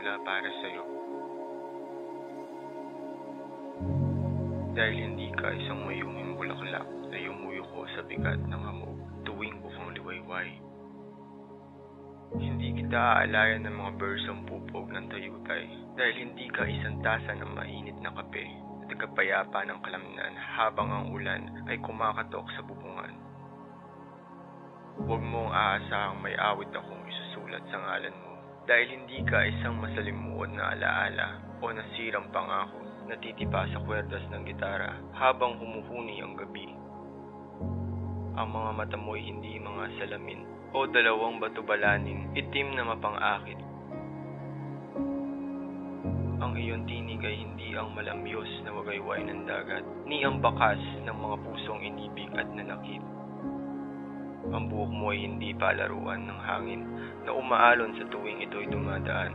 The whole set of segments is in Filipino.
nagsimula para sa'yo. Dahil hindi ka isang mayuming bulaklak na yumuyuko sa bigat ng hamog tuwing bukang liwayway. Hindi kita aalayan ng mga bersong pupog ng tayutay dahil hindi ka isang tasa ng mainit na kape at nagkapayapa ng kalamnan habang ang ulan ay kumakatok sa bubungan. Huwag mong aasahang may awit akong isusulat sa ngalan mo dahil hindi ka isang masalimuot na alaala o nasirang pangako na titipa sa kwerdas ng gitara habang humuhuni ang gabi. Ang mga mata mo'y hindi mga salamin o dalawang batubalaning itim na mapang-akit. Ang iyong tinig ay hindi ang malamyos na wagayway ng dagat, ni ang bakas ng mga pusong inibig at nanakit. Ang buhok mo ay hindi palaruan ng hangin na umaalon sa tuwing ito'y dumadaan.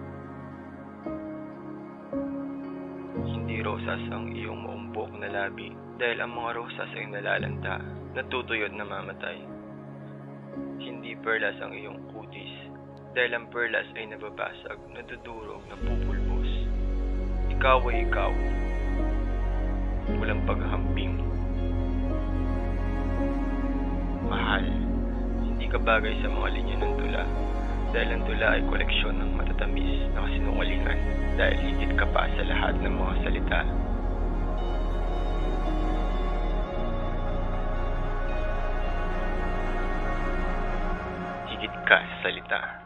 Hindi rosas ang iyong maumbok na labi dahil ang mga rosas ay nalalanta, natutuyot na mamatay. Hindi perlas ang iyong kutis dahil ang perlas ay nababasag, nadudurog, napupulbos. Ikaw ay ikaw, walang paghahambing. Mahal, hindi ka bagay sa mga linya ng tula dahil ang tula ay koleksyon ng matatamis na kasinungalingan dahil higit ka pa sa lahat ng mga salita. Higit ka sa salita.